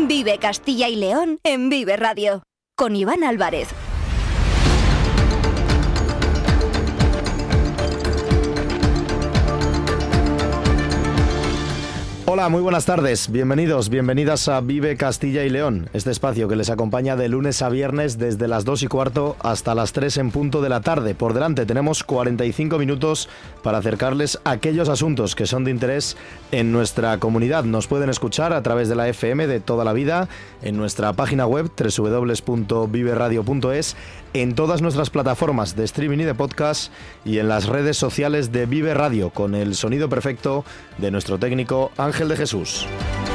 Vive Castilla y León en Vive Radio, con Iván Álvarez. Hola, muy buenas tardes. Bienvenidos, bienvenidas a Vive Castilla y León, este espacio que les acompaña de lunes a viernes desde las 2:15 hasta las 3 en punto de la tarde. Por delante tenemos 45 minutos para acercarles a aquellos asuntos que son de interés en nuestra comunidad. Nos pueden escuchar a través de la FM de toda la vida, en nuestra página web www.viveradio.es, en todas nuestras plataformas de streaming y de podcast y en las redes sociales de Vive Radio, con el sonido perfecto de nuestro técnico Ángel de Jesús.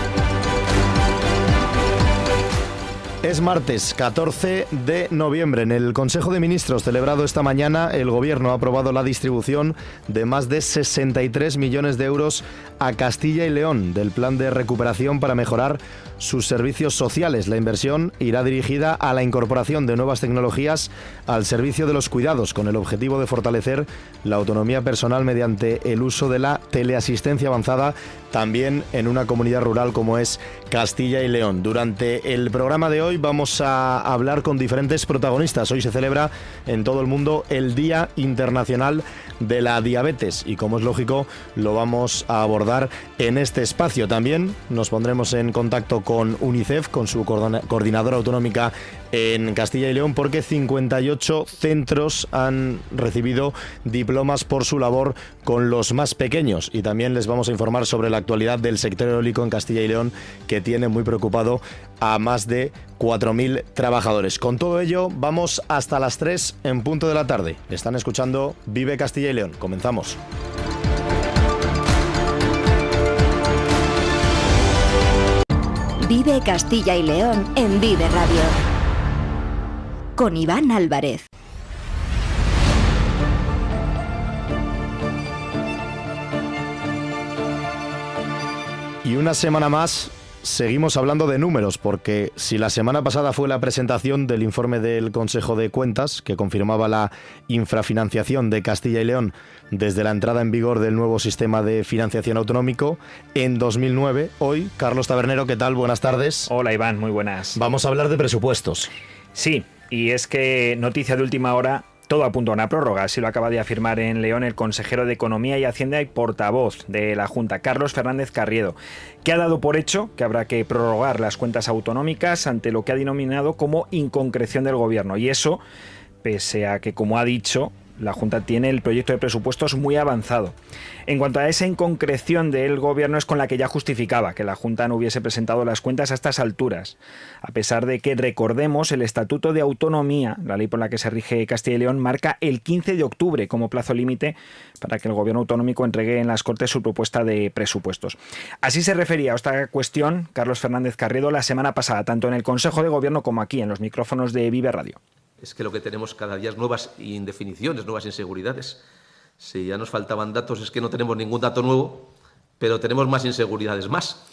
Es martes 14 de noviembre. En el Consejo de Ministros celebrado esta mañana, el Gobierno ha aprobado la distribución de más de 63 millones de euros a Castilla y León del plan de recuperación para mejorar sus servicios sociales. La inversión irá dirigida a la incorporación de nuevas tecnologías al servicio de los cuidados, con el objetivo de fortalecer la autonomía personal mediante el uso de la teleasistencia avanzada, también en una comunidad rural como es Castilla y León. Durante el programa de hoy vamos a hablar con diferentes protagonistas. Hoy se celebra en todo el mundo el Día Internacional de la Diabetes y, como es lógico, lo vamos a abordar en este espacio. También nos pondremos en contacto con UNICEF, con su coordinadora autonómica en Castilla y León, porque 58 centros han recibido diplomas por su labor con los más pequeños, y también les vamos a informar sobre la actualidad del sector eólico en Castilla y León, que tiene muy preocupado a más de 4.000 trabajadores. Con todo ello, vamos hasta las 3 en punto de la tarde. Están escuchando Vive Castilla y León. Comenzamos. Vive Castilla y León en Vive Radio, con Iván Álvarez. Y una semana más seguimos hablando de números, porque si la semana pasada fue la presentación del informe del Consejo de Cuentas, que confirmaba la infrafinanciación de Castilla y León desde la entrada en vigor del nuevo sistema de financiación autonómico en 2009, hoy, Carlos Tabernero, ¿qué tal? Buenas tardes. Hola, Iván, muy buenas. Vamos a hablar de presupuestos. Sí, y es que noticia de última hora, todo apunta a una prórroga, así lo acaba de afirmar en León el consejero de Economía y Hacienda y portavoz de la Junta, Carlos Fernández Carriedo, que ha dado por hecho que habrá que prorrogar las cuentas autonómicas ante lo que ha denominado como inconcreción del Gobierno. Y eso, pese a que, como ha dicho, la Junta tiene el proyecto de presupuestos muy avanzado. En cuanto a esa inconcreción del Gobierno, es con la que ya justificaba que la Junta no hubiese presentado las cuentas a estas alturas, a pesar de que, recordemos, el Estatuto de Autonomía, la ley por la que se rige Castilla y León, marca el 15 de octubre como plazo límite para que el Gobierno autonómico entregue en las Cortes su propuesta de presupuestos. Así se refería a esta cuestión Carlos Fernández Carriedo la semana pasada, tanto en el Consejo de Gobierno como aquí en los micrófonos de Vive Radio. Es que lo que tenemos cada día es nuevas indefiniciones, nuevas inseguridades. Si ya nos faltaban datos, es que no tenemos ningún dato nuevo, pero tenemos más inseguridades más.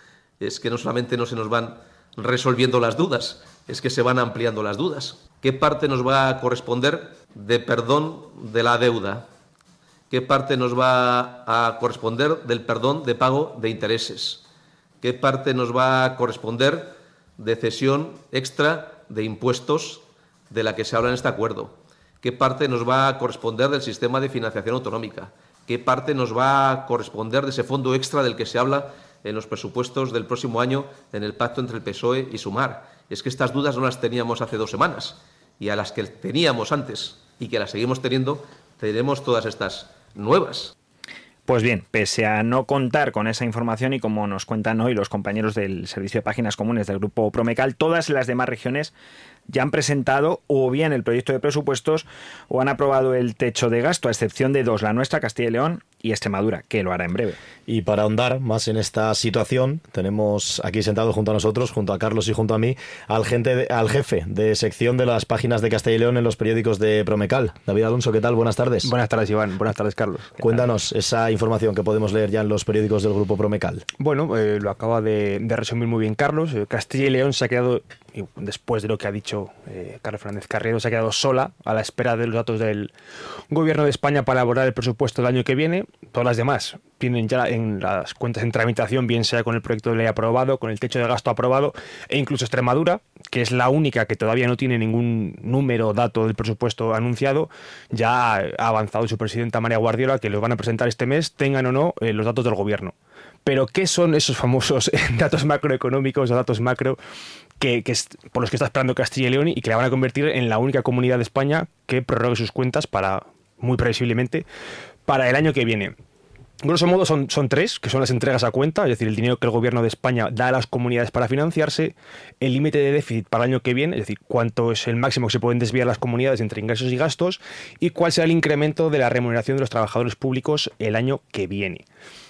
Es que no solamente no se nos van resolviendo las dudas, es que se van ampliando las dudas. ¿Qué parte nos va a corresponder de perdón de la deuda? ¿Qué parte nos va a corresponder del perdón de pago de intereses? ¿Qué parte nos va a corresponder de cesión extra de impuestos de la que se habla en este acuerdo? ¿Qué parte nos va a corresponder del sistema de financiación autonómica? ¿Qué parte nos va a corresponder de ese fondo extra del que se habla en los presupuestos del próximo año en el pacto entre el PSOE y Sumar? Es que estas dudas no las teníamos hace 2 semanas, y a las que teníamos antes y que las seguimos teniendo, tenemos todas estas nuevas. Pues bien, pese a no contar con esa información, y como nos cuentan hoy los compañeros del Servicio de Páginas Comunes del Grupo Promecal, todas las demás regiones ya han presentado o bien el proyecto de presupuestos o han aprobado el techo de gasto, a excepción de 2, la nuestra, Castilla y León, y Extremadura, que lo hará en breve. Y para ahondar más en esta situación, tenemos aquí sentado junto a nosotros, junto a Carlos y junto a mí, al jefe de sección de las páginas de Castilla y León en los periódicos de Promecal. David Alonso, ¿qué tal? Buenas tardes. Buenas tardes, Iván. Buenas tardes, Carlos. Cuéntanos esa información que podemos leer ya en los periódicos del Grupo Promecal. Bueno, lo acaba de resumir muy bien Carlos. Castilla y León se ha quedado y después de lo que ha dicho Carlos Fernández Carriedo, se ha quedado sola a la espera de los datos del Gobierno de España para elaborar el presupuesto del año que viene. Todas las demás tienen ya en las cuentas en tramitación, bien sea con el proyecto de ley aprobado, con el techo de gasto aprobado, e incluso Extremadura, que es la única que todavía no tiene ningún número o dato del presupuesto anunciado, ya ha avanzado su presidenta María Guardiola que los van a presentar este mes, tengan o no los datos del Gobierno. Pero ¿qué son esos famosos datos macroeconómicos o datos macro por los que está esperando Castilla y León y que la van a convertir en la única comunidad de España que prorrogue sus cuentas muy previsiblemente, para el año que viene? Grosso modo son tres, que son las entregas a cuenta, es decir, el dinero que el Gobierno de España da a las comunidades para financiarse, el límite de déficit para el año que viene, es decir, cuánto es el máximo que se pueden desviar las comunidades entre ingresos y gastos, y cuál será el incremento de la remuneración de los trabajadores públicos el año que viene.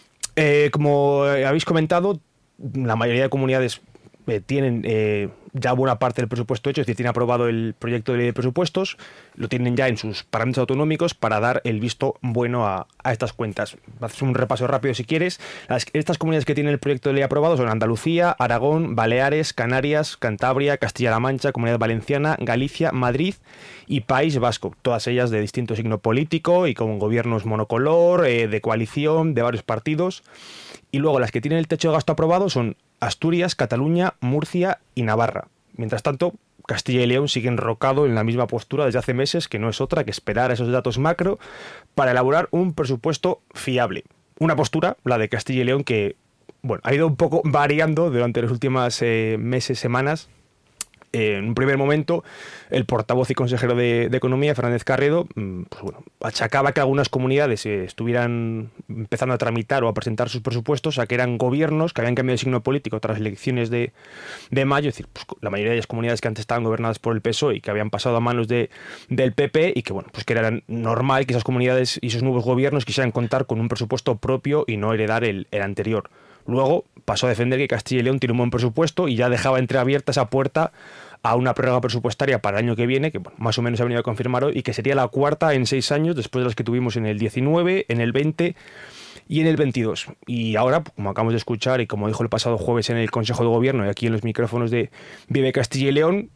Como habéis comentado, la mayoría de comunidades tienen ya buena parte del presupuesto hecho, es decir, tienen aprobado el proyecto de ley de presupuestos, lo tienen ya en sus parámetros autonómicos para dar el visto bueno a estas cuentas. Haces un repaso rápido si quieres. Estas comunidades que tienen el proyecto de ley aprobado son Andalucía, Aragón, Baleares, Canarias, Cantabria, Castilla-La Mancha, Comunidad Valenciana, Galicia, Madrid y País Vasco, todas ellas de distinto signo político y con gobiernos monocolor, de coalición, de varios partidos. Y luego las que tienen el techo de gasto aprobado son Asturias, Cataluña, Murcia y Navarra. Mientras tanto, Castilla y León sigue enrocado en la misma postura desde hace meses, que no es otra que esperar a esos datos macro para elaborar un presupuesto fiable. Una postura, la de Castilla y León, que ha ido un poco variando durante los últimos meses, semanas. En un primer momento, el portavoz y consejero de Economía, Fernández Carriedo, achacaba que algunas comunidades estuvieran empezando a tramitar o a presentar sus presupuestos a que eran gobiernos que habían cambiado de signo político tras las elecciones de mayo, es decir, la mayoría de las comunidades que antes estaban gobernadas por el PSOE y que habían pasado a manos del PP y que que era normal que esas comunidades y esos nuevos gobiernos quisieran contar con un presupuesto propio y no heredar el anterior. Luego pasó a defender que Castilla y León tiene un buen presupuesto y ya dejaba entreabierta esa puerta a una prórroga presupuestaria para el año que viene, que más o menos ha venido a confirmar hoy, y que sería la cuarta en 6 años, después de las que tuvimos en el 19, en el 20 y en el 22. Y ahora, como acabamos de escuchar y como dijo el pasado jueves en el Consejo de Gobierno y aquí en los micrófonos de Vive Castilla y León,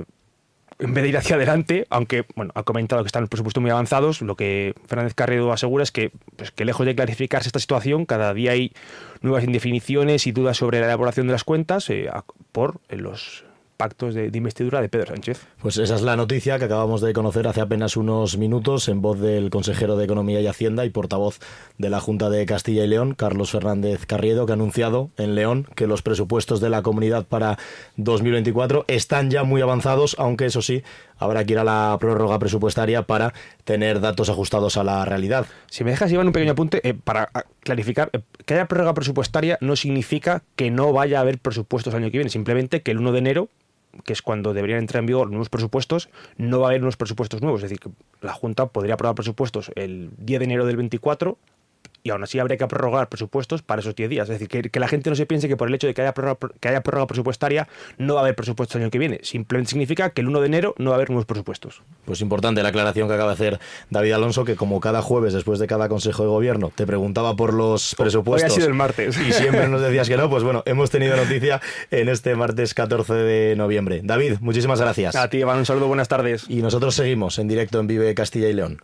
en vez de ir hacia adelante, aunque ha comentado que están los presupuestos muy avanzados, lo que Fernández Carriedo asegura es que lejos de clarificarse esta situación, cada día hay nuevas indefiniciones y dudas sobre la elaboración de las cuentas por los pactos de investidura de Pedro Sánchez. Pues esa es la noticia que acabamos de conocer hace apenas unos minutos en voz del consejero de Economía y Hacienda y portavoz de la Junta de Castilla y León, Carlos Fernández Carriedo, que ha anunciado en León que los presupuestos de la comunidad para 2024 están ya muy avanzados, aunque eso sí, habrá que ir a la prórroga presupuestaria para tener datos ajustados a la realidad. Si me dejas, Iván, un pequeño apunte para clarificar, que haya prórroga presupuestaria no significa que no vaya a haber presupuestos el año que viene, simplemente que el 1 de enero, que es cuando deberían entrar en vigor nuevos presupuestos, no va a haber unos presupuestos nuevos. Es decir, que la Junta podría aprobar presupuestos el 10 de enero del 24 y aún así habría que prorrogar presupuestos para esos 10 días. Es decir, que la gente no se piense que por el hecho de que haya prórroga presupuestaria no va a haber presupuestos el año que viene. Simplemente significa que el 1 de enero no va a haber nuevos presupuestos. Pues importante la aclaración que acaba de hacer David Alonso, que como cada jueves después de cada Consejo de Gobierno te preguntaba por los presupuestos. Hoy ha sido el martes. Y siempre nos decías que no. Pues hemos tenido noticia en este martes 14 de noviembre. David, muchísimas gracias. A ti, Iván, un saludo, buenas tardes. Y nosotros seguimos en directo en Vive Castilla y León.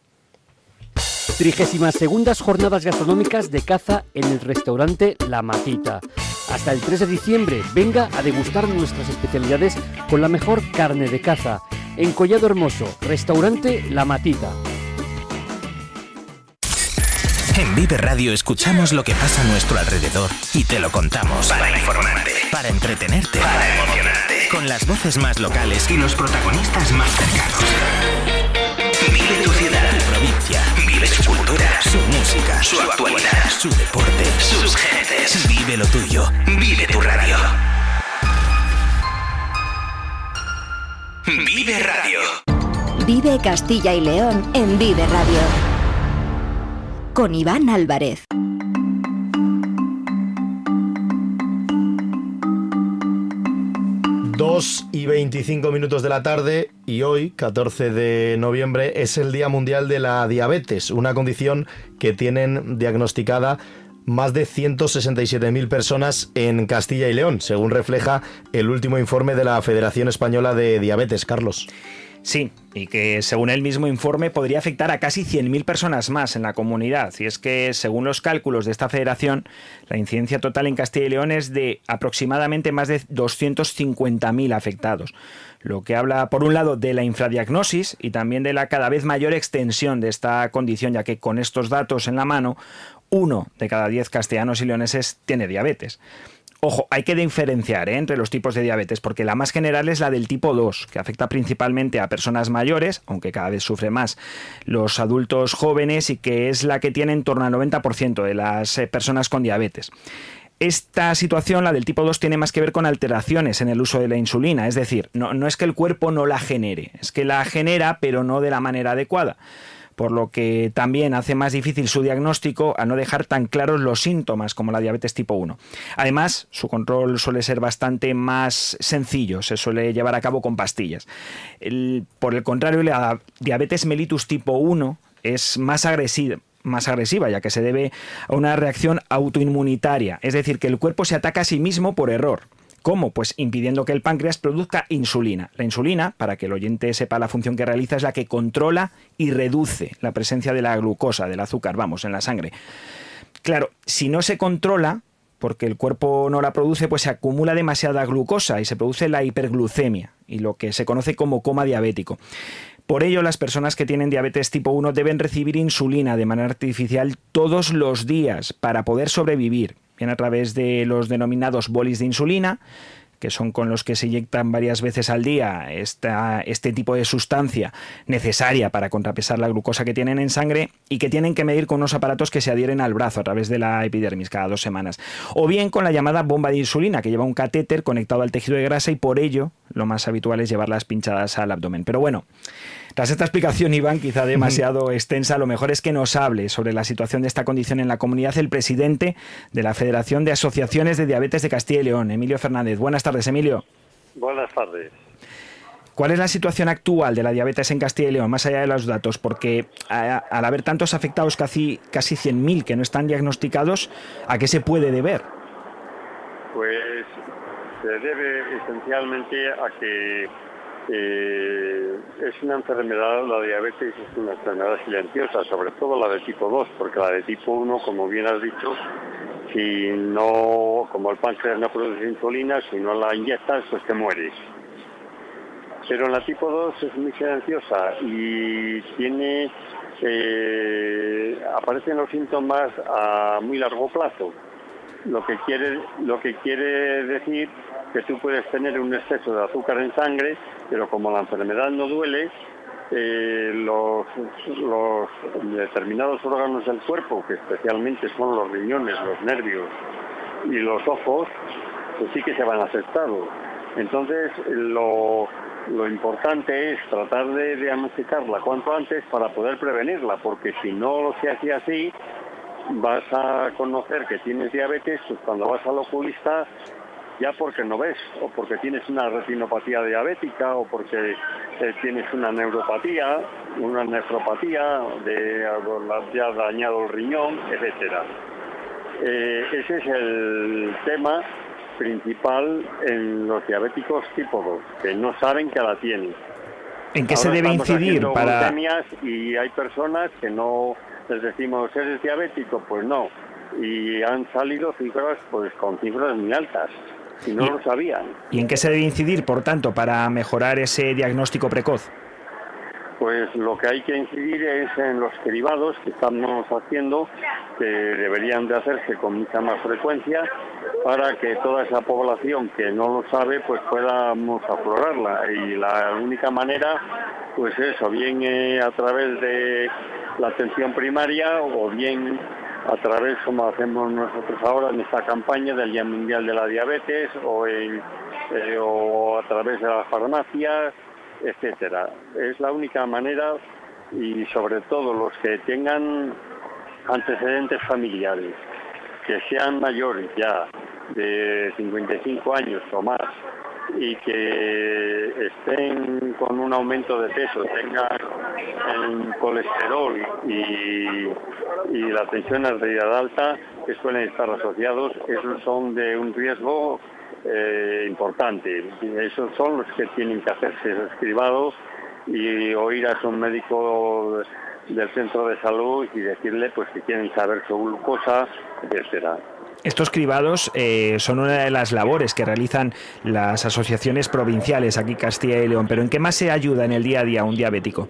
32ª Jornadas Gastronómicas de Caza en el restaurante La Matita. Hasta el 3 de diciembre, venga a degustar nuestras especialidades con la mejor carne de caza. En Collado Hermoso, restaurante La Matita. En Vive Radio escuchamos lo que pasa a nuestro alrededor y te lo contamos. Para informarte, para entretenerte, para emocionarte. Con las voces más locales y los protagonistas más cercanos. Vive tu ciudad, tu provincia. Vive su cultura, su música, su actualidad, su deporte, sus gentes. Vive lo tuyo. Vive tu radio. Vive Radio. Vive Castilla y León en Vive Radio. Con Iván Álvarez. 2:25 de la tarde y hoy, 14 de noviembre, es el Día Mundial de la Diabetes, una condición que tienen diagnosticada más de 167.000 personas en Castilla y León, según refleja el último informe de la Federación Española de Diabetes. Carlos. Sí, y que según el mismo informe podría afectar a casi 100.000 personas más en la comunidad. Y es que, según los cálculos de esta federación, la incidencia total en Castilla y León es de aproximadamente más de 250.000 afectados. Lo que habla, por un lado, de la infradiagnosis y también de la cada vez mayor extensión de esta condición, ya que con estos datos en la mano, 1 de cada 10 castellanos y leoneses tiene diabetes. Ojo, hay que diferenciar entre los tipos de diabetes, porque la más general es la del tipo 2, que afecta principalmente a personas mayores, aunque cada vez sufre más los adultos jóvenes, y que es la que tiene en torno al 90% de las personas con diabetes. Esta situación, la del tipo 2, tiene más que ver con alteraciones en el uso de la insulina, es decir, no es que el cuerpo no la genere, es que la genera, pero no de la manera adecuada, por lo que también hace más difícil su diagnóstico a no dejar tan claros los síntomas como la diabetes tipo 1. Además, su control suele ser bastante más sencillo, se suele llevar a cabo con pastillas. Por el contrario, la diabetes mellitus tipo 1 es más agresiva, ya que se debe a una reacción autoinmunitaria, es decir, que el cuerpo se ataca a sí mismo por error. ¿Cómo? Pues impidiendo que el páncreas produzca insulina. La insulina, para que el oyente sepa la función que realiza, es la que controla y reduce la presencia de la glucosa, del azúcar, en la sangre. Claro, si no se controla, porque el cuerpo no la produce, pues se acumula demasiada glucosa y se produce la hiperglucemia, y lo que se conoce como coma diabético. Por ello, las personas que tienen diabetes tipo 1 deben recibir insulina de manera artificial todos los días para poder sobrevivir, bien a través de los denominados bolis de insulina, que son con los que se inyectan varias veces al día este tipo de sustancia necesaria para contrapesar la glucosa que tienen en sangre y que tienen que medir con unos aparatos que se adhieren al brazo a través de la epidermis cada 2 semanas. O bien con la llamada bomba de insulina, que lleva un catéter conectado al tejido de grasa, y por ello lo más habitual es llevarlas pinchadas al abdomen. Pero bueno, tras esta explicación, Iván, quizá demasiado extensa, lo mejor es que nos hable sobre la situación de esta condición en la comunidad el presidente de la Federación de Asociaciones de Diabetes de Castilla y León, Emilio Fernández. Buenas tardes, Emilio. Buenas tardes. ¿Cuál es la situación actual de la diabetes en Castilla y León, más allá de los datos? Porque al haber tantos afectados, casi 100.000 que no están diagnosticados, ¿a qué se puede deber? Pues se debe esencialmente a que es una enfermedad, la diabetes es una enfermedad silenciosa, sobre todo la de tipo 2, porque la de tipo 1, como bien has dicho, como el páncreas no produce insulina, si no la inyectas, pues te mueres. Pero en la tipo 2 es muy silenciosa y aparecen los síntomas a muy largo plazo, lo que quiere decir que tú puedes tener un exceso de azúcar en sangre, pero como la enfermedad no duele, los determinados órganos del cuerpo, que especialmente son los riñones, los nervios y los ojos, pues sí que se van afectados. Entonces, lo importante es tratar de diagnosticarla cuanto antes para poder prevenirla, porque si no se hace así, vas a conocer que tienes diabetes, pues cuando vas al oculista, ya porque no ves, o porque tienes una retinopatía diabética, o porque tienes una neuropatía, una nefropatía, ya dañado el riñón, etcétera. Ese es el tema principal en los diabéticos tipo 2, que no saben que la tienen. ¿En qué se debe incidir para...? Y hay personas que no les decimos, ¿eres diabético? Pues no. Y han salido cifras, pues con cifras muy altas. Y no lo sabían. ¿Y en qué se debe incidir, por tanto, para mejorar ese diagnóstico precoz? Pues lo que hay que incidir es en los cribados que estamos haciendo, que deberían de hacerse con mucha más frecuencia, para que toda esa población que no lo sabe, pues podamos aflorarla. Y la única manera, pues eso, bien a través de la atención primaria, o bien a través, como hacemos nosotros ahora en esta campaña del Día Mundial de la Diabetes, o a través de las farmacias, etcétera. Es la única manera, y sobre todo los que tengan antecedentes familiares, que sean mayores ya de 55 años o más, y que estén con un aumento de peso, tengan el colesterol y la tensión arterial alta, que suelen estar asociados, esos son de un riesgo importante. Esos son los que tienen que hacerse esos cribados y o ir a su médico del centro de salud y decirle pues que quieren saber su glucosa, etcétera. Estos cribados son una de las labores que realizan las asociaciones provinciales aquí Castilla y León, pero ¿en qué más se ayuda en el día a día a un diabético?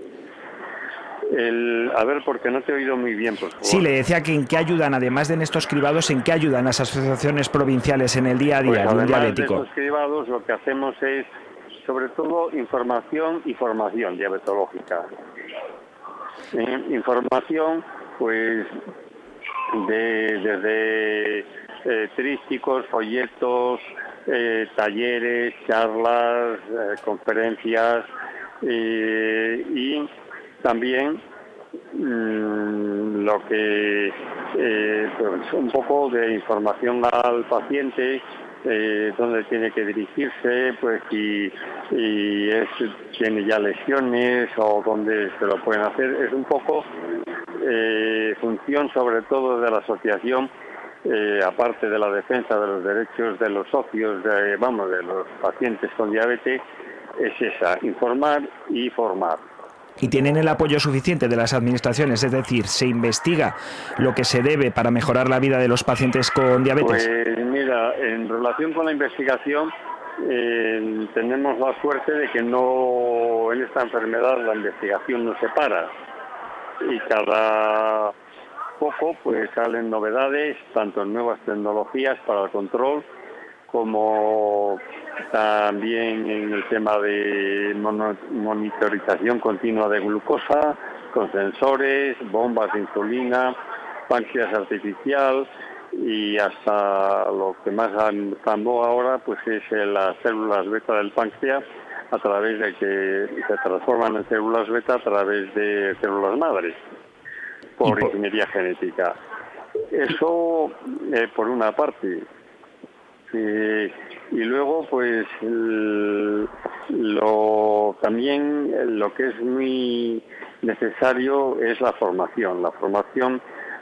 A ver, porque no te he oído muy bien, por favor. Sí, le decía que en qué ayudan, además de en estos cribados, en qué ayudan las asociaciones provinciales en el día a día Pues de un diabético. De estos cribados lo que hacemos es, sobre todo, información y formación diabetológica. Información, pues, desde trípticos, folletos, talleres, charlas, conferencias y también lo que pues un poco de información al paciente, dónde tiene que dirigirse, pues si tiene ya lesiones o dónde se lo pueden hacer. Es un poco función sobre todo de la asociación, aparte de la defensa de los derechos de los socios, de los pacientes con diabetes, es esa, informar y formar. ¿Y tienen el apoyo suficiente de las administraciones? Es decir, ¿se investiga lo que se debe para mejorar la vida de los pacientes con diabetes? Pues mira, en relación con la investigación, tenemos la suerte de que no, en esta enfermedad la investigación no se para. Y cada poco pues salen novedades, tanto en nuevas tecnologías para el control, como también en el tema de monitorización continua de glucosa, con sensores, bombas de insulina, páncreas artificial y hasta lo que más está en boga ahora pues es las células beta del páncreas, a través de que se transforman en células beta a través de células madres por ingeniería genética. Eso por una parte. Y luego pues también lo que es muy necesario es la formación. La formación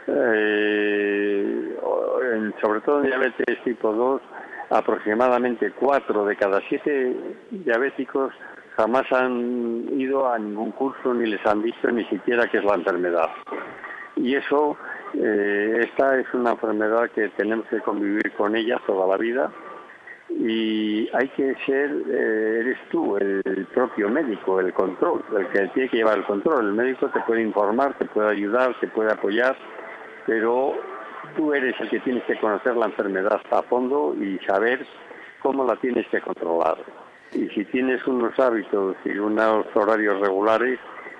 sobre todo en diabetes tipo 2, aproximadamente 4 de cada 7 diabéticos jamás han ido a ningún curso ni les han visto ni siquiera qué es la enfermedad. Y eso, esta es una enfermedad que tenemos que convivir con ella toda la vida y hay que ser, eres tú, el propio médico, el control, el que tiene que llevar el control. El médico te puede informar, te puede ayudar, te puede apoyar, pero tú eres el que tienes que conocer la enfermedad a fondo y saber cómo la tienes que controlar. Y si tienes unos hábitos y unos horarios regulares,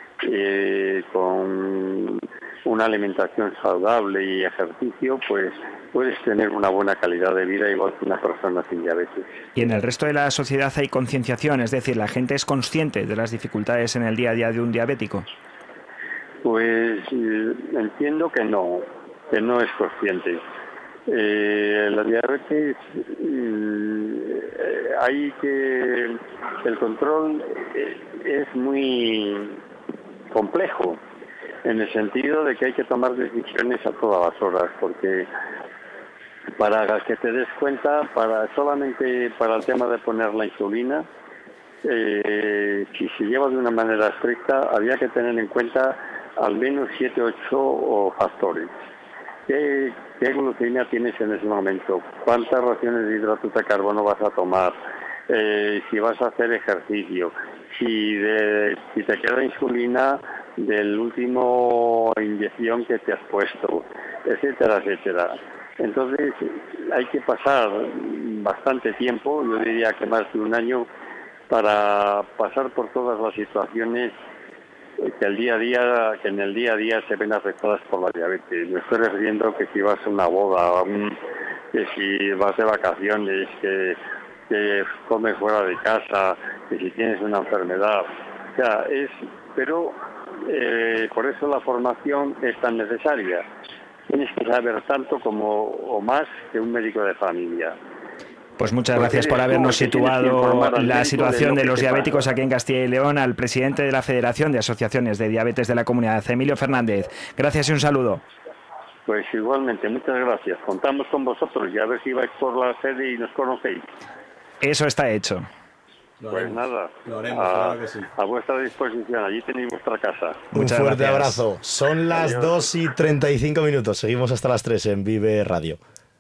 con una alimentación saludable y ejercicio, pues puedes tener una buena calidad de vida igual que una persona sin diabetes. ¿Y en el resto de la sociedad hay concienciación? Es decir, ¿la gente es consciente de las dificultades en el día a día de un diabético? Pues entiendo que no es consciente. La diabetes, el control es muy complejo, en el sentido de que hay que tomar decisiones a todas las horas, porque para que te des cuenta, solamente para el tema de poner la insulina, si se lleva de una manera estricta, había que tener en cuenta al menos 7 o 8 factores. ¿Qué glucemia tienes en ese momento? ¿Cuántas raciones de hidratos de carbono vas a tomar? Si vas a hacer ejercicio, si te queda insulina del último inyección que te has puesto, etcétera, etcétera. Entonces hay que pasar bastante tiempo, yo diría que más de un año, para pasar por todas las situaciones que en el día a día se ven afectadas por la diabetes. Me estoy refiriendo que si vas a una boda, que si vas de vacaciones, que comes fuera de casa, que si tienes una enfermedad. O sea, pero por eso la formación es tan necesaria. Tienes que saber tanto como o más que un médico de familia. Pues muchas gracias por habernos situado la situación de los diabéticos aquí en Castilla y León, al presidente de la Federación de Asociaciones de Diabetes de la Comunidad, Emilio Fernández. Gracias y un saludo. Pues igualmente, muchas gracias. Contamos con vosotros y a ver si vais por la sede y nos conocéis. Eso está hecho. Pues nada, lo haremos, claro que sí. A vuestra disposición, allí tenéis vuestra casa. Muchas Un fuerte abrazo. Son las 2:35. Seguimos hasta las 3 en Vive Radio.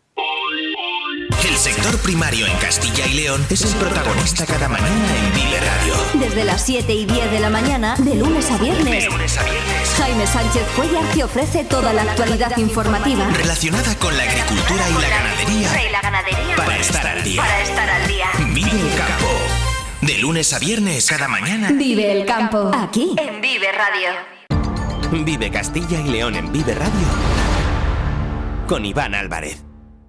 El sector primario en Castilla y León es el protagonista cada mañana en Vive Radio. Desde las 7:10 de la mañana, de lunes a viernes. Jaime Sánchez Cuellar te ofrece toda la actualidad informativa relacionada con la agricultura y la ganadería. Para estar al día. Vive el campo. De lunes a viernes, cada mañana. Vive el campo. Aquí, en Vive Radio. Vive Castilla y León en Vive Radio. Con Iván Álvarez.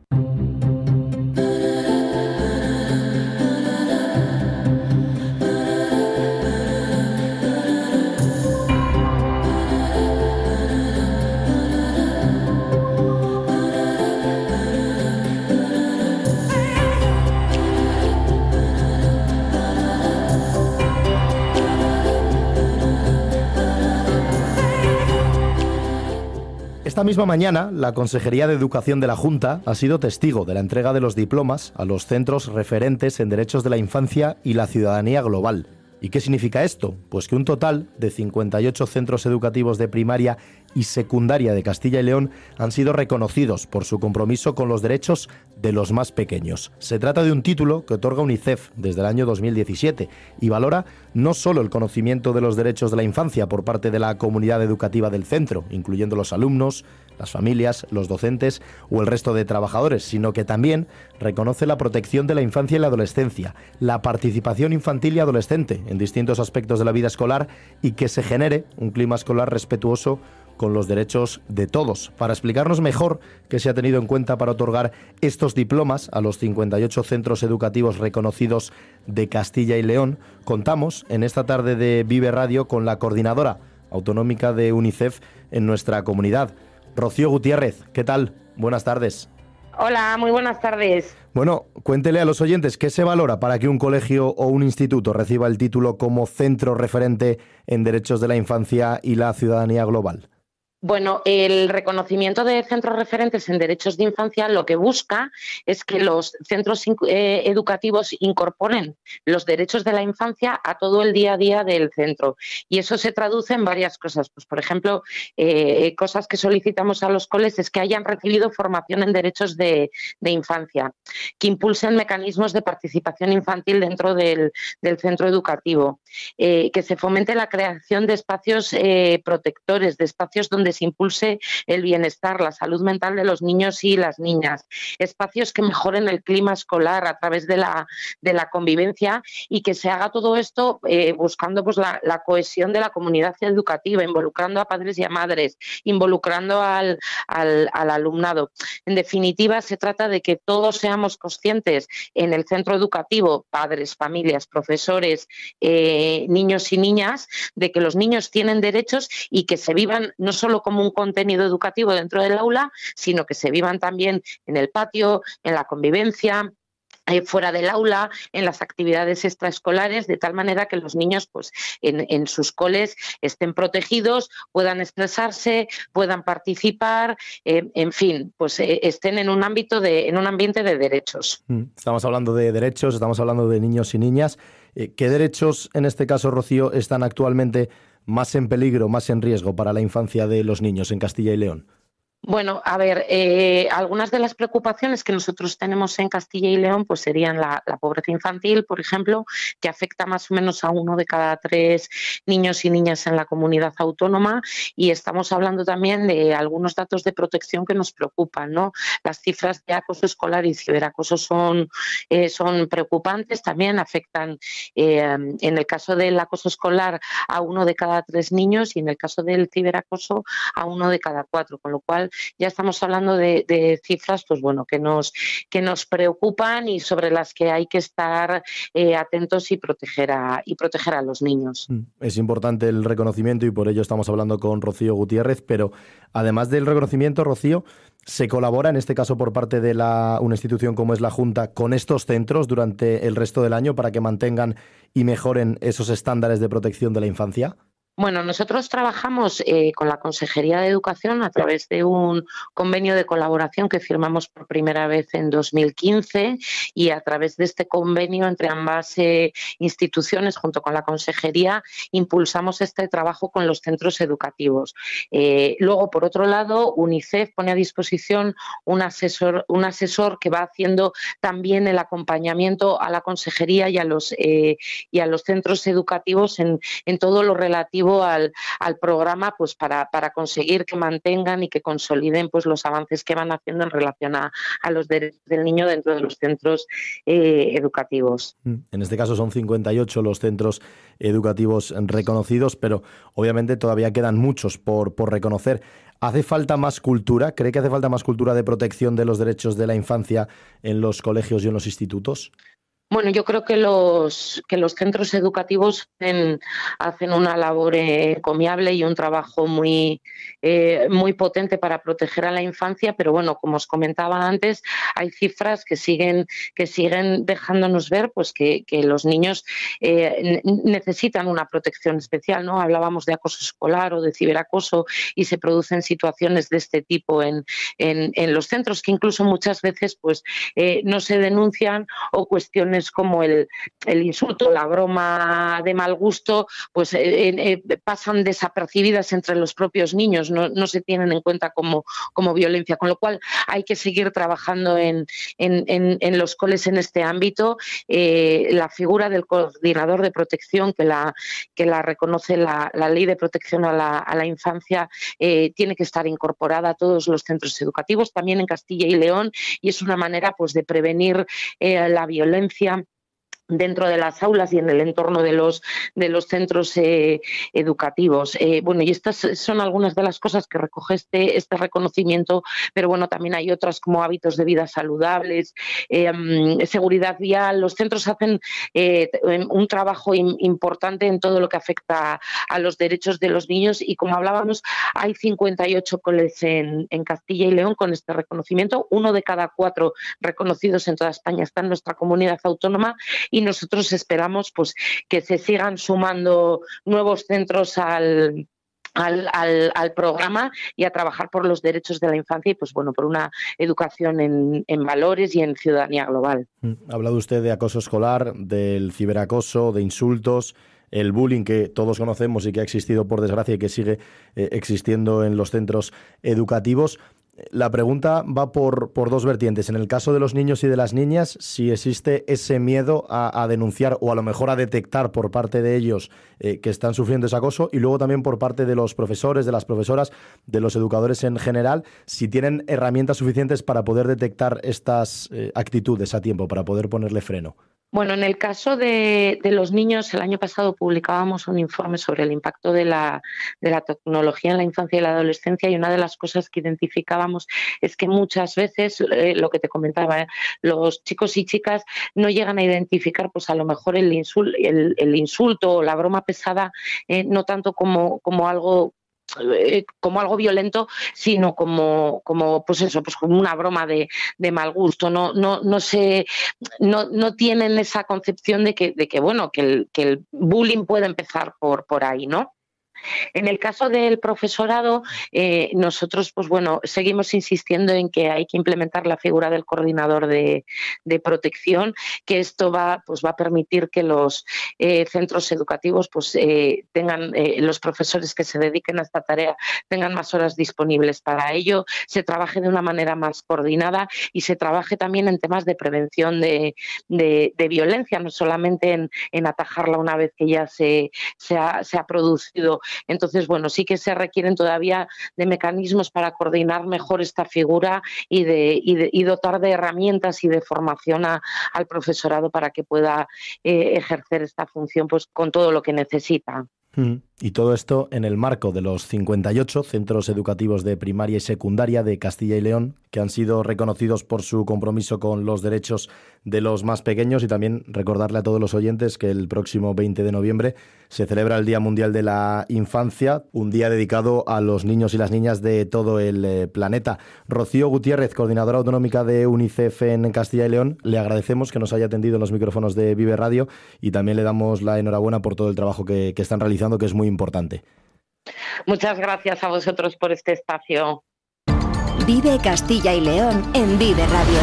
Esta misma mañana, la Consejería de Educación de la Junta ha sido testigo de la entrega de los diplomas a los centros referentes en derechos de la infancia y la ciudadanía global. ¿Y qué significa esto? Pues que un total de 58 centros educativos de primaria y secundaria de Castilla y León han sido reconocidos por su compromiso con los derechos de los más pequeños. Se trata de un título que otorga UNICEF desde el año 2017 y valora no solo el conocimiento de los derechos de la infancia por parte de la comunidad educativa del centro, incluyendo los alumnos, las familias, los docentes o el resto de trabajadores, sino que también reconoce la protección de la infancia y la adolescencia, la participación infantil y adolescente en distintos aspectos de la vida escolar y que se genere un clima escolar respetuoso con los derechos de todos. Para explicarnos mejor qué se ha tenido en cuenta para otorgar estos diplomas a los 58 centros educativos reconocidos de Castilla y León, contamos en esta tarde de Vive Radio con la coordinadora autonómica de UNICEF en nuestra comunidad, Rocío Gutiérrez. ¿Qué tal? Buenas tardes. Hola, muy buenas tardes. Bueno, cuéntele a los oyentes qué se valora para que un colegio o un instituto reciba el título como centro referente en derechos de la infancia y la ciudadanía global. Bueno, el reconocimiento de centros referentes en derechos de infancia lo que busca es que los centros educativos incorporen los derechos de la infancia a todo el día a día del centro. Y eso se traduce en varias cosas. Pues, por ejemplo, cosas que solicitamos a los coles es que hayan recibido formación en derechos de infancia, que impulsen mecanismos de participación infantil dentro del centro educativo, que se fomente la creación de espacios protectores, de espacios donde se impulse el bienestar, la salud mental de los niños y las niñas, espacios que mejoren el clima escolar a través de la convivencia y que se haga todo esto buscando pues la cohesión de la comunidad educativa, involucrando a padres y a madres, involucrando al alumnado. En definitiva, se trata de que todos seamos conscientes en el centro educativo, padres, familias, profesores, niños y niñas, de que los niños tienen derechos y que se vivan no solo como un contenido educativo dentro del aula, sino que se vivan también en el patio, en la convivencia, fuera del aula, en las actividades extraescolares, de tal manera que los niños pues en sus coles estén protegidos, puedan expresarse, puedan participar, en fin, pues estén en un ambiente de derechos. Estamos hablando de derechos, estamos hablando de niños y niñas. ¿Qué derechos, en este caso, Rocío, están actualmente más en peligro, más en riesgo para la infancia de los niños en Castilla y León? Bueno, a ver, algunas de las preocupaciones que nosotros tenemos en Castilla y León pues serían la pobreza infantil, por ejemplo, que afecta más o menos a 1 de cada 3 niños y niñas en la comunidad autónoma, y estamos hablando también de algunos datos de protección que nos preocupan, ¿no? Las cifras de acoso escolar y ciberacoso son preocupantes, también afectan en el caso del acoso escolar a 1 de cada 3 niños y en el caso del ciberacoso a 1 de cada 4, con lo cual ya estamos hablando de cifras pues bueno, que nos preocupan y sobre las que hay que estar atentos y proteger a los niños. Es importante el reconocimiento y por ello estamos hablando con Rocío Gutiérrez, pero además del reconocimiento, Rocío, ¿Se colabora, en este caso por parte de una institución como es la Junta, con estos centros durante el resto del año para que mantengan y mejoren esos estándares de protección de la infancia? Bueno, nosotros trabajamos con la Consejería de Educación a través de un convenio de colaboración que firmamos por primera vez en 2015 y a través de este convenio entre ambas instituciones, junto con la Consejería, impulsamos este trabajo con los centros educativos. Luego, por otro lado, UNICEF pone a disposición un asesor que va haciendo también el acompañamiento a la Consejería y a los centros educativos en todo lo relativo al programa, pues para conseguir que mantengan y que consoliden pues los avances que van haciendo en relación a los derechos del niño dentro de los centros educativos. En este caso son 58 los centros educativos reconocidos, pero obviamente todavía quedan muchos por reconocer. ¿Hace falta más cultura? ¿Cree que hace falta más cultura de protección de los derechos de la infancia en los colegios y en los institutos? Bueno, yo creo que los centros educativos hacen una labor encomiable y un trabajo muy potente para proteger a la infancia, pero bueno, como os comentaba antes, hay cifras que siguen dejándonos ver pues que los niños necesitan una protección especial, ¿no? Hablábamos de acoso escolar o de ciberacoso y se producen situaciones de este tipo en los centros que incluso muchas veces pues no se denuncian, o cuestiones como el insulto, la broma de mal gusto, pues pasan desapercibidas entre los propios niños, no se tienen en cuenta como violencia, con lo cual hay que seguir trabajando en los coles en este ámbito. La figura del coordinador de protección que la reconoce la Ley de Protección a la Infancia tiene que estar incorporada a todos los centros educativos, también en Castilla y León, y es una manera pues de prevenir la violencia dentro de las aulas y en el entorno de los centros educativos. Bueno, y estas son algunas de las cosas que recoge este reconocimiento, pero bueno, también hay otras como hábitos de vida saludables, seguridad vial. Los centros hacen un trabajo importante en todo lo que afecta a los derechos de los niños, y como hablábamos, hay 58 coles en Castilla y León con este reconocimiento. 1 de cada 4 reconocidos en toda España está en nuestra comunidad autónoma, y nosotros esperamos pues que se sigan sumando nuevos centros al programa y a trabajar por los derechos de la infancia y pues bueno, por una educación en valores y en ciudadanía global. Ha hablado usted de acoso escolar, del ciberacoso, de insultos, el bullying que todos conocemos y que ha existido por desgracia y que sigue existiendo en los centros educativos. La pregunta va por dos vertientes. En el caso de los niños y de las niñas, si existe ese miedo a denunciar o a lo mejor a detectar por parte de ellos que están sufriendo ese acoso, y luego también por parte de los profesores, de las profesoras, de los educadores en general, si tienen herramientas suficientes para poder detectar estas actitudes a tiempo, para poder ponerle freno. Bueno, en el caso de los niños, el año pasado publicábamos un informe sobre el impacto de la tecnología en la infancia y la adolescencia, y una de las cosas que identificábamos es que muchas veces, lo que te comentaba, los chicos y chicas no llegan a identificar pues a lo mejor el insulto o la broma pesada, no tanto como algo violento, sino como pues eso, pues como una broma de mal gusto. No tienen esa concepción de que bueno, que el bullying puede empezar por ahí, ¿no? En el caso del profesorado, nosotros pues bueno, seguimos insistiendo en que hay que implementar la figura del coordinador de protección, que esto va a permitir que los centros educativos pues tengan los profesores que se dediquen a esta tarea tengan más horas disponibles para ello, se trabaje de una manera más coordinada y se trabaje también en temas de prevención de violencia, no solamente en atajarla una vez que ya se ha producido. Entonces, bueno, sí que se requieren todavía de mecanismos para coordinar mejor esta figura y dotar de herramientas y de formación al profesorado para que pueda ejercer esta función pues con todo lo que necesita. Y todo esto en el marco de los 58 centros educativos de primaria y secundaria de Castilla y León, que han sido reconocidos por su compromiso con los derechos de los más pequeños. Y también recordarle a todos los oyentes que el próximo 20 de noviembre se celebra el Día Mundial de la Infancia, un día dedicado a los niños y las niñas de todo el planeta. Rocío Gutiérrez, coordinadora autonómica de UNICEF en Castilla y León, le agradecemos que nos haya atendido en los micrófonos de Vive Radio y también le damos la enhorabuena por todo el trabajo que están realizando, que es muy importante. Muchas gracias a vosotros por este espacio. Vive Castilla y León en Vive Radio.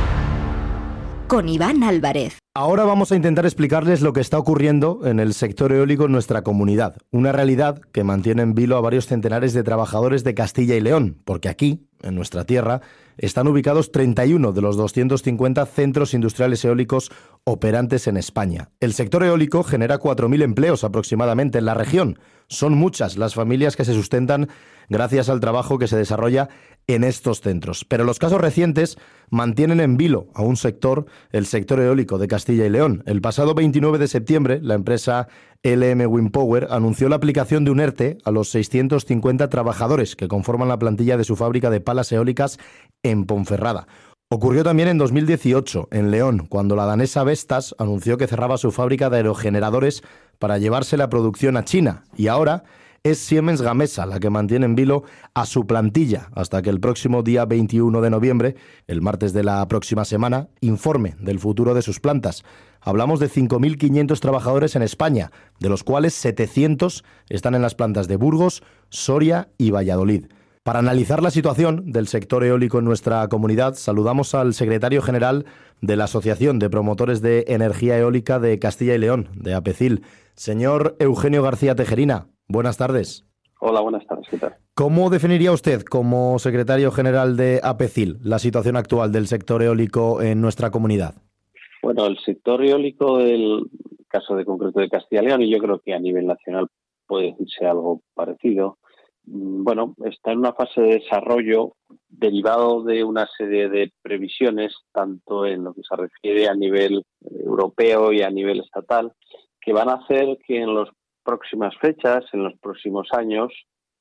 Con Iván Álvarez. Ahora vamos a intentar explicarles lo que está ocurriendo en el sector eólico en nuestra comunidad. Una realidad que mantiene en vilo a varios centenares de trabajadores de Castilla y León, porque aquí, en nuestra tierra, están ubicados 31 de los 250 centros industriales eólicos operantes en España. El sector eólico genera 4.000 empleos aproximadamente en la región. Son muchas las familias que se sustentan gracias al trabajo que se desarrolla en estos centros. Pero los casos recientes mantienen en vilo a un sector, el sector eólico de Castilla y León. El pasado 29 de septiembre, la empresa LM Wind Power anunció la aplicación de un ERTE a los 650 trabajadores que conforman la plantilla de su fábrica de palas eólicas en Ponferrada. Ocurrió también en 2018, en León, cuando la danesa Vestas anunció que cerraba su fábrica de aerogeneradores para llevarse la producción a China. Y ahora es Siemens Gamesa la que mantiene en vilo a su plantilla hasta que el próximo día 21 de noviembre, el martes de la próxima semana, informe del futuro de sus plantas. Hablamos de 5.500 trabajadores en España, de los cuales 700 están en las plantas de Burgos, Soria y Valladolid. Para analizar la situación del sector eólico en nuestra comunidad, saludamos al secretario general de la Asociación de Promotores de Energía Eólica de Castilla y León, de APECIL, señor Eugenio García Tejerina. Buenas tardes. Hola, buenas tardes. ¿Qué tal? ¿Cómo definiría usted, como secretario general de APECIL, la situación actual del sector eólico en nuestra comunidad? Bueno, el sector eólico del caso de concreto de Castilla y León, y yo creo que a nivel nacional puede decirse algo parecido, bueno, está en una fase de desarrollo derivado de una serie de previsiones, tanto en lo que se refiere a nivel europeo y a nivel estatal, que van a hacer que en las próximas fechas, en los próximos años,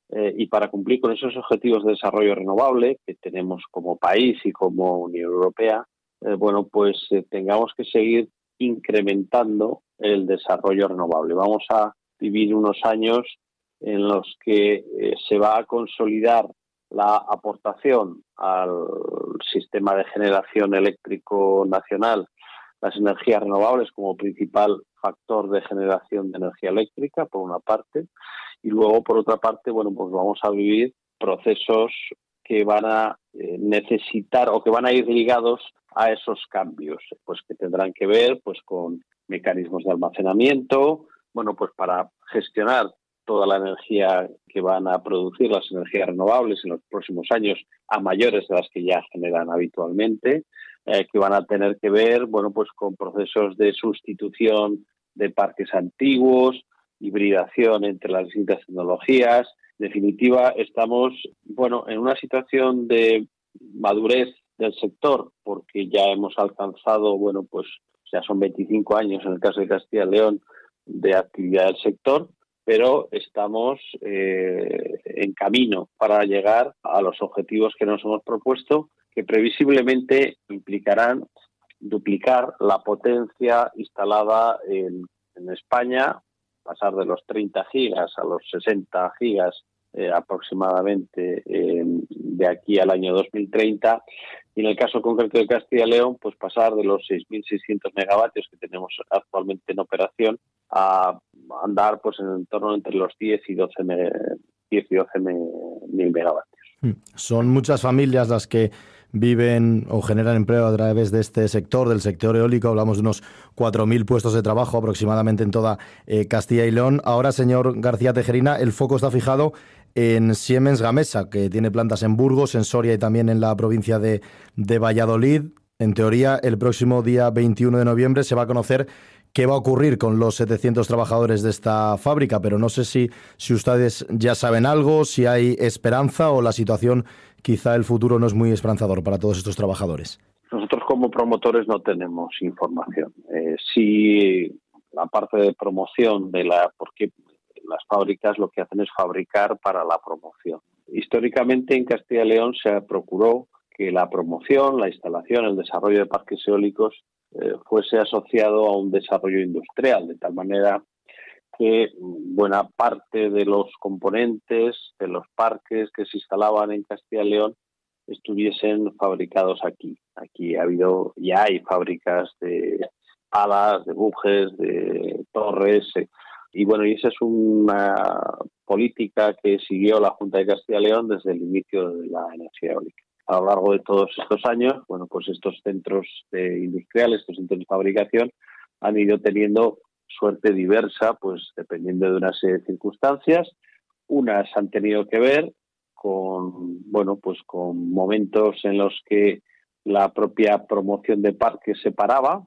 y para cumplir con esos objetivos de desarrollo renovable que tenemos como país y como Unión Europea, tengamos que seguir incrementando el desarrollo renovable. Vamos a vivir unos años en los que se va a consolidar la aportación al sistema de generación eléctrico nacional, las energías renovables como principal factor de generación de energía eléctrica, por una parte, y luego, por otra parte, vamos a vivir procesos que van a necesitar o que van a ir ligados a esos cambios, pues que tendrán que ver con mecanismos de almacenamiento, para gestionar toda la energía que van a producir las energías renovables en los próximos años a mayores de las que ya generan habitualmente, que van a tener que ver con procesos de sustitución de parques antiguos, hibridación entre las distintas tecnologías. En definitiva, estamos en una situación de madurez del sector, porque ya hemos alcanzado, ya son 25 años en el caso de Castilla y León de actividad del sector, pero estamos en camino para llegar a los objetivos que nos hemos propuesto, que previsiblemente implicarán duplicar la potencia instalada en España, pasar de los 30 gigas a los 60 gigas aproximadamente de aquí al año 2030, y en el caso concreto de Castilla y León, pasar de los 6.600 megavatios que tenemos actualmente en operación a andar en torno entre los 10 y 12 mil megavatios. Son muchas familias las que viven o generan empleo a través de este sector, del sector eólico. Hablamos de unos 4.000 puestos de trabajo aproximadamente en toda Castilla y León. Ahora, señor García Tejerina, el foco está fijado en Siemens Gamesa, que tiene plantas en Burgos, en Soria y también en la provincia de Valladolid. En teoría, el próximo día 21 de noviembre se va a conocer qué va a ocurrir con los 700 trabajadores de esta fábrica, pero no sé si ustedes ya saben algo, si hay esperanza o la situación, quizá el futuro no es muy esperanzador para todos estos trabajadores. Nosotros como promotores no tenemos información. Sí, la parte de promoción porque las fábricas lo que hacen es fabricar para la promoción. Históricamente en Castilla y León se procuró que la promoción, la instalación, el desarrollo de parques eólicos fuese asociado a un desarrollo industrial, de tal manera que buena parte de los componentes de los parques que se instalaban en Castilla y León estuviesen fabricados aquí. Aquí ya hay fábricas de palas, de bujes, de torres, y esa es una política que siguió la Junta de Castilla y León desde el inicio de la energía eólica. A lo largo de todos estos años, estos centros industriales, estos centros de fabricación han ido teniendo suerte diversa, dependiendo de una serie de circunstancias. Unas han tenido que ver con momentos en los que la propia promoción de parques se paraba,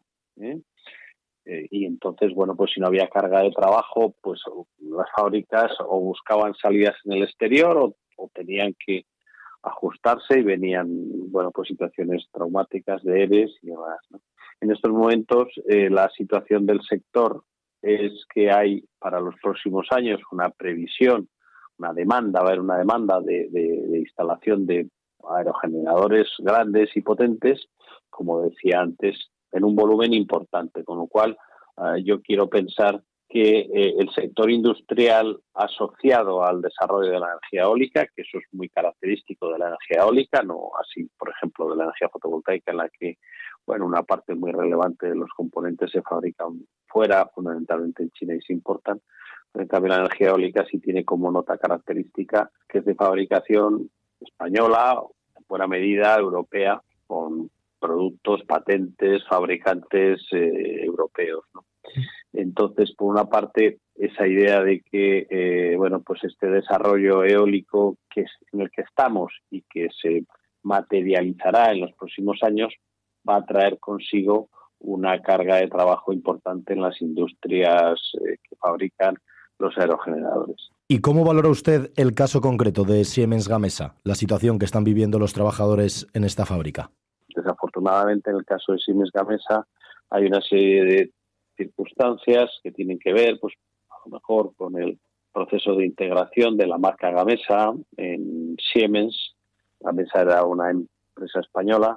y entonces, si no había carga de trabajo, las fábricas o buscaban salidas en el exterior o tenían que ajustarse y venían, situaciones traumáticas de ERES y demás, ¿no? En estos momentos, la situación del sector es que hay para los próximos años una previsión, va a haber una demanda de instalación de aerogeneradores grandes y potentes, como decía antes, en un volumen importante, con lo cual yo quiero pensar que el sector industrial asociado al desarrollo de la energía eólica, que eso es muy característico de la energía eólica, no así, por ejemplo, de la energía fotovoltaica, en la que una parte muy relevante de los componentes se fabrican fuera, fundamentalmente en China, y se importan. En cambio, la energía eólica sí tiene como nota característica que es de fabricación española, en buena medida europea, con productos, patentes, fabricantes europeos, ¿no? Entonces, por una parte, esa idea de que este desarrollo eólico en el que estamos y que se materializará en los próximos años va a traer consigo una carga de trabajo importante en las industrias que fabrican los aerogeneradores. ¿Y cómo valora usted el caso concreto de Siemens Gamesa, la situación que están viviendo los trabajadores en esta fábrica? Desafortunadamente, en el caso de Siemens Gamesa hay una serie de circunstancias que tienen que ver, a lo mejor con el proceso de integración de la marca Gamesa en Siemens. Gamesa era una empresa española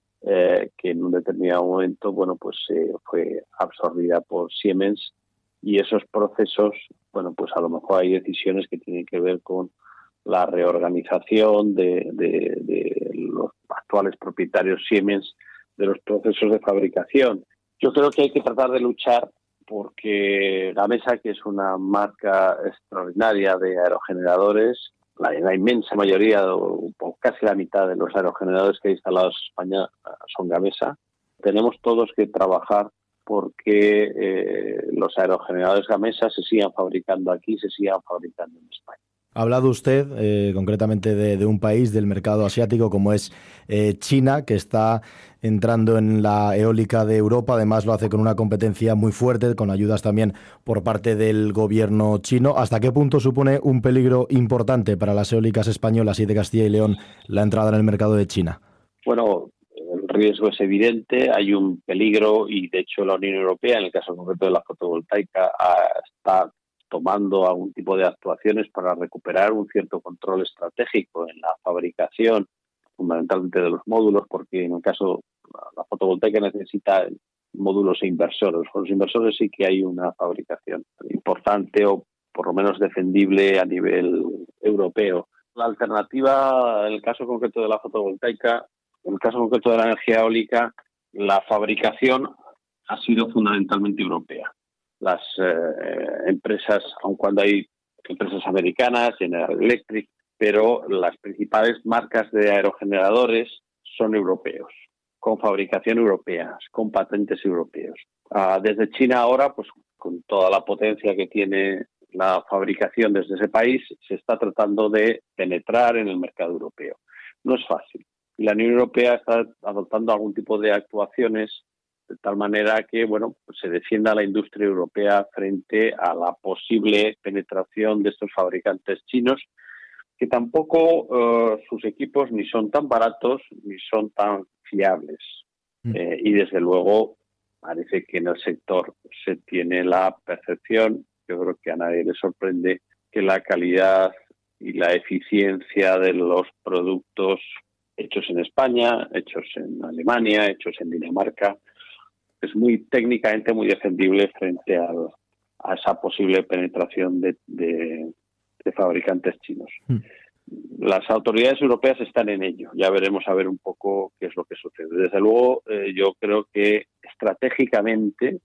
que en un determinado momento, fue absorbida por Siemens, y esos procesos, a lo mejor hay decisiones que tienen que ver con la reorganización de los actuales propietarios Siemens de los procesos de fabricación. Yo creo que hay que tratar de luchar porque Gamesa, que es una marca extraordinaria de aerogeneradores, la inmensa mayoría, o casi la mitad de los aerogeneradores que hay instalados en España son Gamesa, tenemos todos que trabajar porque los aerogeneradores Gamesa se sigan fabricando aquí, se sigan fabricando en España. Ha hablado usted concretamente de un país del mercado asiático como es China, que está entrando en la eólica de Europa. Además lo hace con una competencia muy fuerte, con ayudas también por parte del gobierno chino. ¿Hasta qué punto supone un peligro importante para las eólicas españolas y de Castilla y León la entrada en el mercado de China? Bueno, el riesgo es evidente, hay un peligro, y de hecho la Unión Europea, en el caso concreto de la fotovoltaica, está tomando algún tipo de actuaciones para recuperar un cierto control estratégico en la fabricación, fundamentalmente de los módulos, porque en el caso la fotovoltaica necesita módulos e inversores. Con los inversores sí que hay una fabricación importante, o por lo menos defendible a nivel europeo. La alternativa, en el caso concreto de la fotovoltaica, en el caso concreto de la energía eólica, la fabricación ha sido fundamentalmente europea. Las empresas, aun cuando hay empresas americanas, General Electric, pero las principales marcas de aerogeneradores son europeos, con fabricación europea, con patentes europeos. Desde China ahora, con toda la potencia que tiene la fabricación desde ese país, se está tratando de penetrar en el mercado europeo. No es fácil. Y la Unión Europea está adoptando algún tipo de actuaciones de tal manera que se defienda la industria europea frente a la posible penetración de estos fabricantes chinos, que tampoco sus equipos ni son tan baratos ni son tan fiables. Y desde luego parece que en el sector se tiene la percepción yo creo que a nadie le sorprende que la calidad y la eficiencia de los productos hechos en España, hechos en Alemania, hechos en Dinamarca, es muy técnicamente muy defendible frente a esa posible penetración de fabricantes chinos. Las autoridades europeas están en ello. Ya veremos a ver un poco qué es lo que sucede. Desde luego, yo creo que estratégicamente,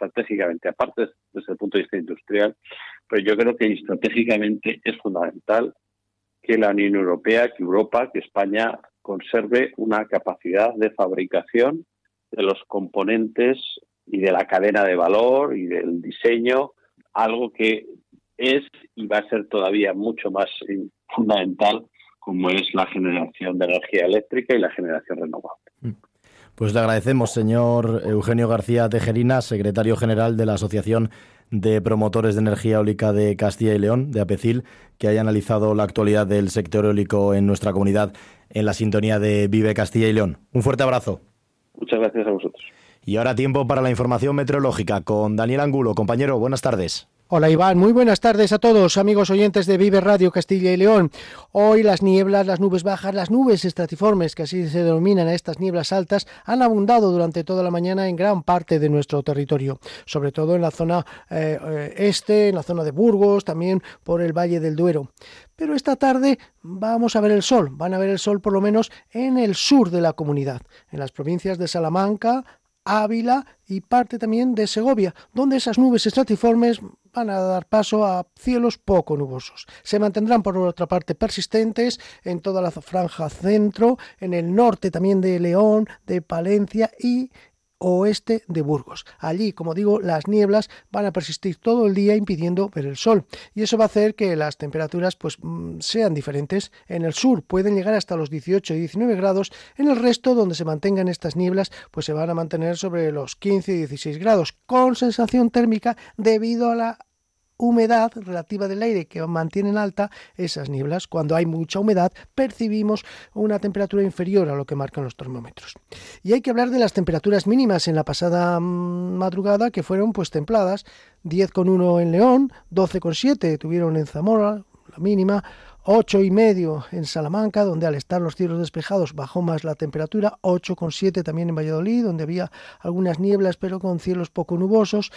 aparte desde el punto de vista industrial, pero yo creo que estratégicamente es fundamental que la Unión Europea, que Europa, que España conserve una capacidad de fabricación de los componentes y de la cadena de valor y del diseño, algo que es y va a ser todavía mucho más fundamental, como es la generación de energía eléctrica y la generación renovable. Pues le agradecemos, señor Eugenio García Tejerina, secretario general de la Asociación de Promotores de Energía Eólica de Castilla y León, de APECIL, que haya analizado la actualidad del sector eólico en nuestra comunidad en la sintonía de Vive Castilla y León. Un fuerte abrazo. Muchas gracias a vosotros. Y ahora tiempo para la información meteorológica con Daniel Angulo. Compañero, buenas tardes. Hola Iván, muy buenas tardes a todos, amigos oyentes de Vive Radio Castilla y León. Hoy las nieblas, las nubes bajas, las nubes estratiformes, que así se denominan a estas nieblas altas, han abundado durante toda la mañana en gran parte de nuestro territorio, sobre todo en la zona este, en la zona de Burgos, también por el Valle del Duero. Pero esta tarde vamos a ver el sol, van a ver el sol por lo menos en el sur de la comunidad, en las provincias de Salamanca, Ávila y parte también de Segovia, donde esas nubes estratiformes van a dar paso a cielos poco nubosos. Se mantendrán por otra parte persistentes en toda la franja centro, en el norte también de León, de Palencia y oeste de Burgos. Allí, como digo, las nieblas van a persistir todo el día impidiendo ver el sol y eso va a hacer que las temperaturas sean diferentes. En el sur pueden llegar hasta los 18 y 19 grados, en el resto donde se mantengan estas nieblas pues se van a mantener sobre los 15 y 16 grados con sensación térmica debido a la humedad relativa del aire que mantienen alta esas nieblas. Cuando hay mucha humedad percibimos una temperatura inferior a lo que marcan los termómetros. Y hay que hablar de las temperaturas mínimas en la pasada madrugada, que fueron pues templadas. 10,1 en León, 12,7 tuvieron en Zamora la mínima, 8,5 en Salamanca, donde al estar los cielos despejados bajó más la temperatura, 8,7 también en Valladolid, donde había algunas nieblas pero con cielos poco nubosos,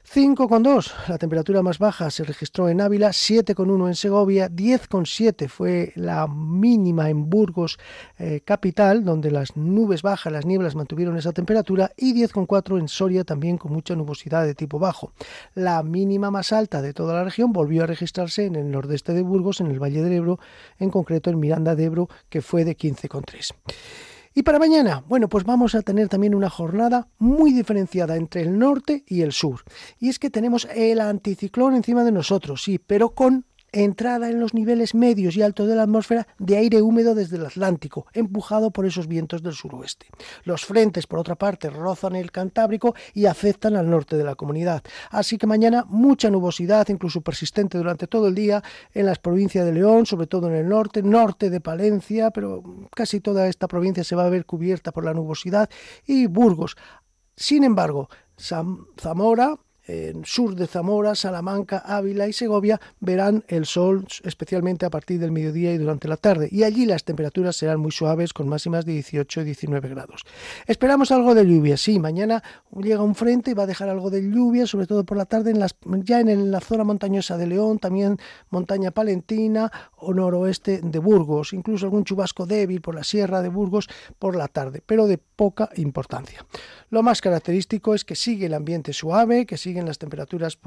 5,2 la temperatura más baja se registró en Ávila, 7,1 en Segovia, 10,7 fue la mínima en Burgos capital, donde las nubes bajas, las nieblas mantuvieron esa temperatura, y 10,4 en Soria, también con mucha nubosidad de tipo bajo. La mínima más alta de toda la región volvió a registrarse en el nordeste de Burgos, en el Valle del Ebro, en concreto en Miranda de Ebro, que fue de 15,3. Y para mañana, bueno, pues vamos a tener también una jornada muy diferenciada entre el norte y el sur. Y es que tenemos el anticiclón encima de nosotros, sí, pero con entrada en los niveles medios y altos de la atmósfera de aire húmedo desde el Atlántico, empujado por esos vientos del suroeste. Los frentes, por otra parte, rozan el Cantábrico y afectan al norte de la comunidad. Así que mañana mucha nubosidad, incluso persistente durante todo el día, en las provincias de León, sobre todo en el norte, norte de Palencia, pero casi toda esta provincia se va a ver cubierta por la nubosidad, y Burgos. Sin embargo, Zamora, en sur de Zamora, Salamanca, Ávila y Segovia verán el sol especialmente a partir del mediodía y durante la tarde, y allí las temperaturas serán muy suaves con máximas de 18 y 19 grados. Esperamos algo de lluvia, sí, mañana llega un frente y va a dejar algo de lluvia, sobre todo por la tarde ya en la zona montañosa de León, también montaña palentina o noroeste de Burgos, incluso algún chubasco débil por la sierra de Burgos por la tarde, pero de poca importancia. Lo más característico es que sigue el ambiente suave, que siguen las temperaturas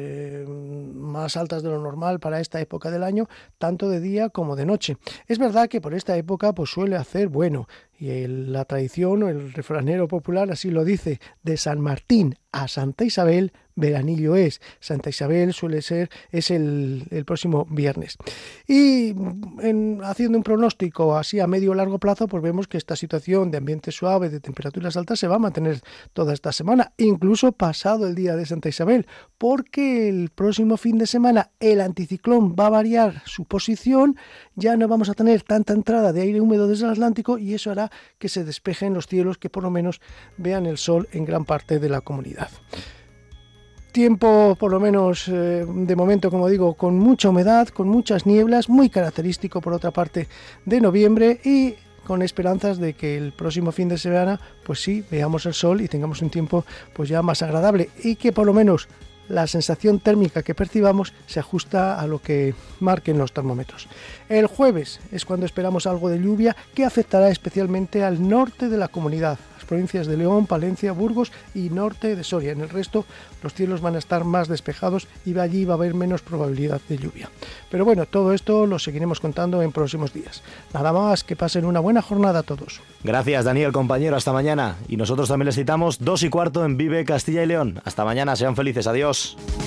más altas de lo normal para esta época del año, tanto de día como de noche. Es verdad que por esta época suele hacer bueno, y la tradición o el refranero popular así lo dice: de San Martín a Santa Isabel, veranillo es. Santa Isabel es el próximo viernes. Y haciendo un pronóstico así a medio o largo plazo, pues vemos que esta situación de ambiente suave, de temperaturas altas, se va a mantener toda esta semana, incluso pasado el día de Santa Isabel, porque el próximo fin de semana el anticiclón va a variar su posición, ya no vamos a tener tanta entrada de aire húmedo desde el Atlántico, y eso hará que se despejen los cielos, que por lo menos vean el sol en gran parte de la comunidad. Tiempo, por lo menos de momento, como digo, con mucha humedad, con muchas nieblas, muy característico por otra parte de noviembre, y con esperanzas de que el próximo fin de semana, pues sí, veamos el sol y tengamos un tiempo pues ya más agradable, y que por lo menos la sensación térmica que percibamos se ajusta a lo que marquen los termómetros. El jueves es cuando esperamos algo de lluvia que afectará especialmente al norte de la comunidad, las provincias de León, Palencia, Burgos y norte de Soria. En el resto los cielos van a estar más despejados y allí va a haber menos probabilidad de lluvia. Pero bueno, todo esto lo seguiremos contando en próximos días. Nada más, que pasen una buena jornada a todos. Gracias, Daniel, compañero, hasta mañana. Y nosotros también les citamos 2:15 en Vive Castilla y León. Hasta mañana, sean felices, adiós.